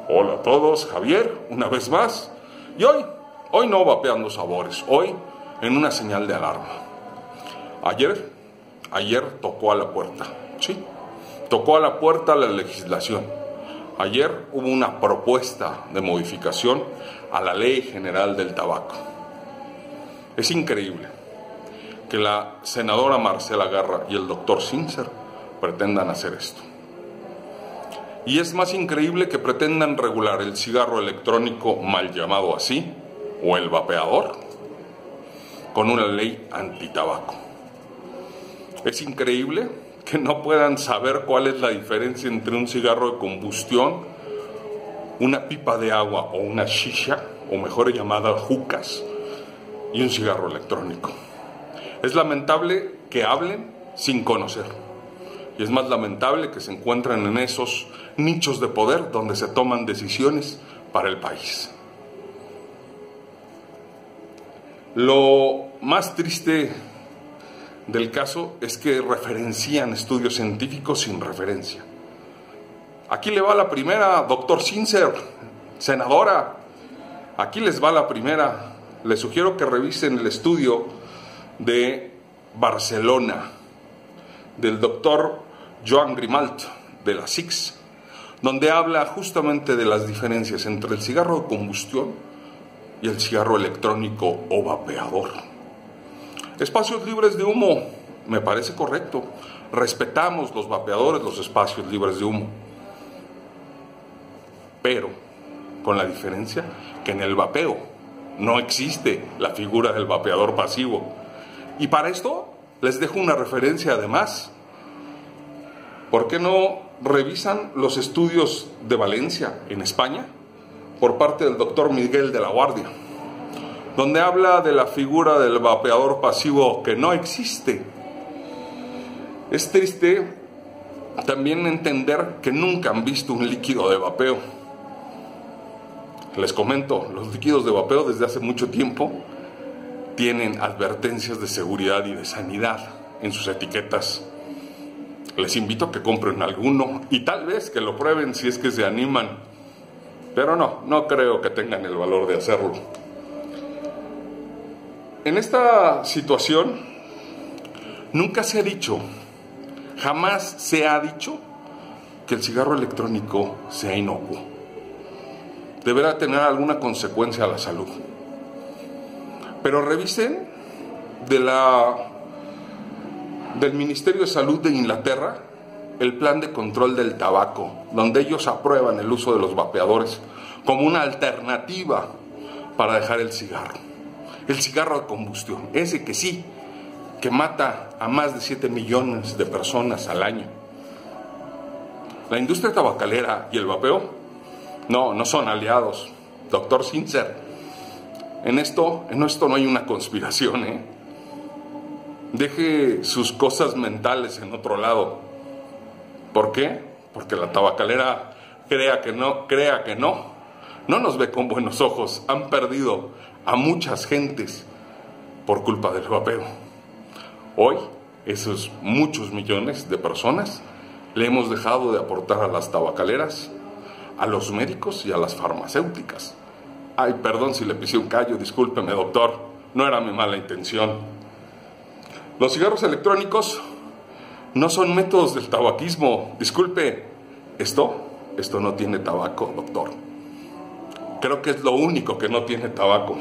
Hola a todos, Javier, una vez más. Y hoy no vapeando sabores, hoy en una señal de alarma. Ayer tocó a la puerta, sí, tocó a la puerta la legislación. Ayer hubo una propuesta de modificación a la Ley General del Tabaco. Es increíble que la senadora Marcela Garra y el doctor Sincer pretendan hacer esto. Y es más increíble que pretendan regular el cigarro electrónico mal llamado así, o el vapeador, con una ley antitabaco. Es increíble que no puedan saber cuál es la diferencia entre un cigarro de combustión, una pipa de agua o una shisha, o mejor llamada hookahs, y un cigarro electrónico. Es lamentable que hablen sin conocer. Y es más lamentable que se encuentren en esos nichos de poder donde se toman decisiones para el país. Lo más triste del caso es que referencian estudios científicos sin referencia. Aquí le va la primera, doctor Sincer, senadora. Aquí les va la primera. Les sugiero que revisen el estudio de Barcelona, del doctor Joan Grimalt, de la SIX, donde habla justamente de las diferencias entre el cigarro de combustión y el cigarro electrónico o vapeador. Espacios libres de humo, me parece correcto. Respetamos los vapeadores, los espacios libres de humo. Pero con la diferencia que en el vapeo no existe la figura del vapeador pasivo. Y para esto les dejo una referencia además. ¿Por qué no revisan los estudios de Valencia, en España, por parte del doctor Miguel de la Guardia, donde habla de la figura del vapeador pasivo que no existe? Es triste también entender que nunca han visto un líquido de vapeo. Les comento, los líquidos de vapeo desde hace mucho tiempo tienen advertencias de seguridad y de sanidad en sus etiquetas. Les invito a que compren alguno y tal vez que lo prueben si es que se animan. Pero no creo que tengan el valor de hacerlo. En esta situación nunca se ha dicho, jamás se ha dicho que el cigarro electrónico sea inocuo. Deberá tener alguna consecuencia a la salud. Pero revisen del Ministerio de Salud de Inglaterra el plan de control del tabaco, donde ellos aprueban el uso de los vapeadores como una alternativa para dejar el cigarro de combustión, ese que sí, que mata a más de 7 millones de personas al año. La industria tabacalera y el vapeo no son aliados, doctor Sincer. En esto no hay una conspiración, Deje sus cosas mentales en otro lado. ¿Por qué? Porque la tabacalera, crea que no nos ve con buenos ojos. Han perdido a muchas gentes por culpa del vapeo. Hoy, esos muchos millones de personas le hemos dejado de aportar a las tabacaleras, a los médicos y a las farmacéuticas. Ay, perdón si le pisé un callo, discúlpeme, doctor, no era mi mala intención. Los cigarros electrónicos no son métodos del tabaquismo. Disculpe, esto no tiene tabaco, doctor. Creo que es lo único que no tiene tabaco.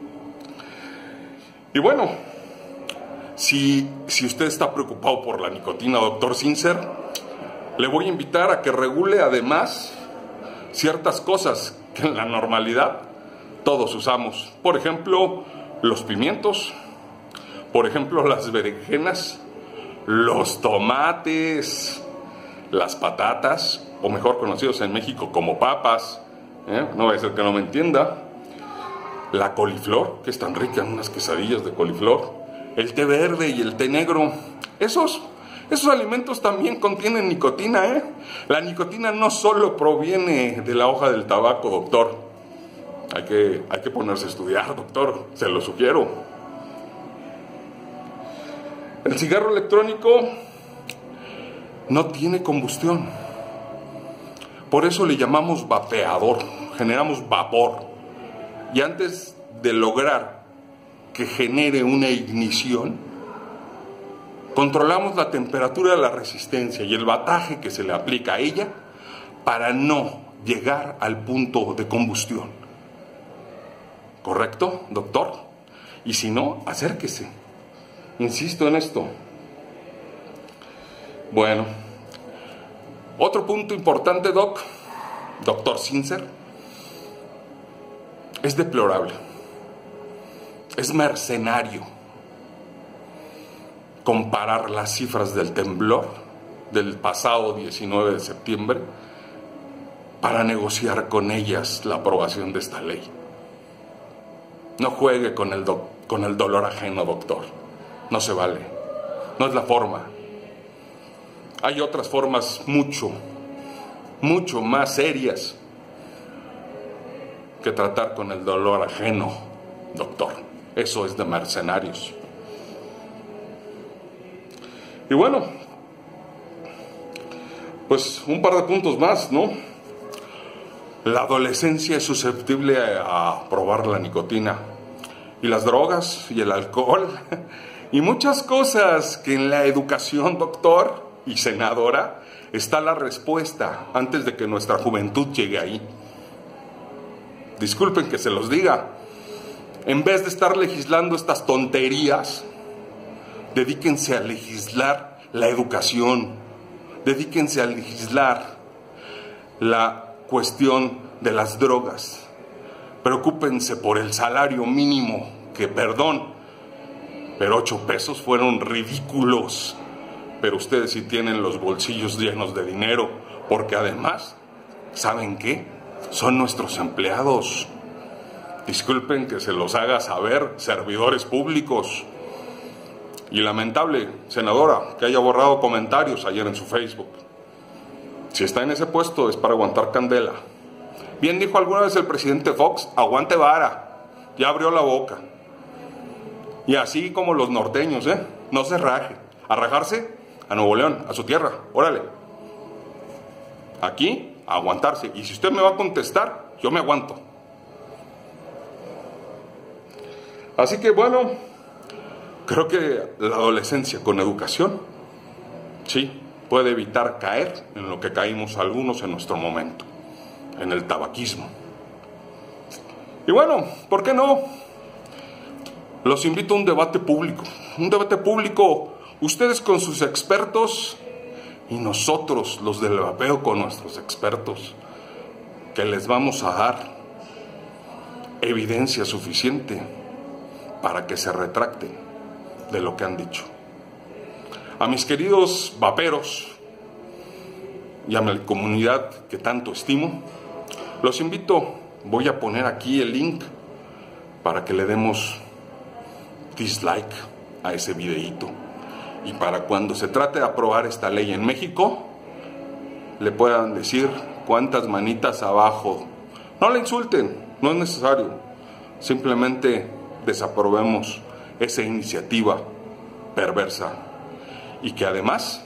Y bueno, si usted está preocupado por la nicotina, doctor Sincer, le voy a invitar a que regule además ciertas cosas que en la normalidad todos usamos. Por ejemplo, los pimientos. Por ejemplo, las berenjenas, los tomates, las patatas, o mejor conocidos en México como papas, no va a ser que no me entienda, la coliflor, que es tan rica en unas quesadillas de coliflor, el té verde y el té negro. Esos alimentos también contienen nicotina, La nicotina no solo proviene de la hoja del tabaco, doctor. Hay que ponerse a estudiar, doctor, se lo sugiero. El cigarro electrónico no tiene combustión. Por eso le llamamos vapeador, generamos vapor. Y antes de lograr que genere una ignición, controlamos la temperatura de la resistencia y el bataje que se le aplica a ella para no llegar al punto de combustión. ¿Correcto, doctor? Y si no, acérquese. Insisto en esto. Bueno, otro punto importante, doctor Sincer, es deplorable, es mercenario comparar las cifras del temblor del pasado 19 de septiembre para negociar con ellas la aprobación de esta ley. No juegue con el dolor ajeno, doctor. No se vale. No es la forma. Hay otras formas mucho más serias que tratar con el dolor ajeno, doctor. Eso es de mercenarios. Y bueno, pues un par de puntos más, ¿no? La adolescencia es susceptible a probar la nicotina y las drogas y el alcohol y muchas cosas que en la educación, doctor y senadora, está la respuesta antes de que nuestra juventud llegue ahí. Disculpen que se los diga, en vez de estar legislando estas tonterías, dedíquense a legislar la educación, dedíquense a legislar la cuestión de las drogas, preocúpense por el salario mínimo, que perdón, pero 8 pesos fueron ridículos, pero ustedes sí tienen los bolsillos llenos de dinero, porque además, ¿saben qué? Son nuestros empleados. Disculpen que se los haga saber, servidores públicos. Y lamentable, senadora, que haya borrado comentarios ayer en su Facebook. Si está en ese puesto es para aguantar candela. Bien dijo alguna vez el presidente Fox, aguante vara. Ya abrió la boca. Y así como los norteños, no se raje. A rajarse a Nuevo León, a su tierra, órale. Aquí, a aguantarse. Y si usted me va a contestar, yo me aguanto. Así que bueno, creo que la adolescencia con educación, sí, puede evitar caer en lo que caímos algunos en nuestro momento, en el tabaquismo. Y bueno, ¿por qué no? Los invito a un debate público, ustedes con sus expertos y nosotros, los del vapeo, con nuestros expertos, que les vamos a dar evidencia suficiente para que se retracten de lo que han dicho. A mis queridos vaperos y a mi comunidad que tanto estimo, los invito, voy a poner aquí el link para que le demos dislike a ese videíto y para cuando se trate de aprobar esta ley en México le puedan decir cuántas manitas abajo. No le insulten, no es necesario, simplemente desaprobemos esa iniciativa perversa y que además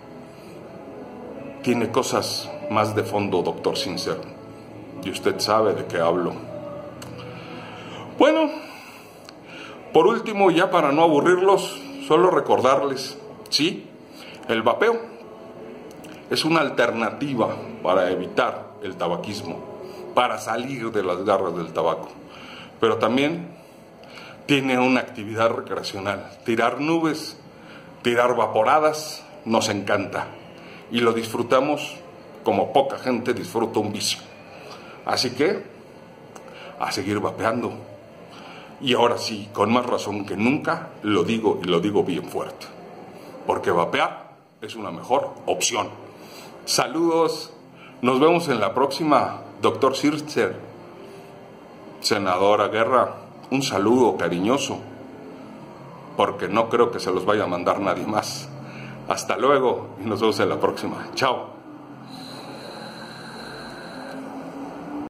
tiene cosas más de fondo, doctor Sincer, y usted sabe de qué hablo. Bueno, por último, ya para no aburrirlos, solo recordarles, sí, el vapeo es una alternativa para evitar el tabaquismo, para salir de las garras del tabaco, pero también tiene una actividad recreacional. Tirar nubes, tirar vaporadas, nos encanta y lo disfrutamos como poca gente disfruta un vicio. Así que, a seguir vapeando. Y ahora sí, con más razón que nunca, lo digo y lo digo bien fuerte. Porque vapear es una mejor opción. Saludos, nos vemos en la próxima, doctor Sincer. Senadora Guerra, un saludo cariñoso, porque no creo que se los vaya a mandar nadie más. Hasta luego y nos vemos en la próxima. Chao.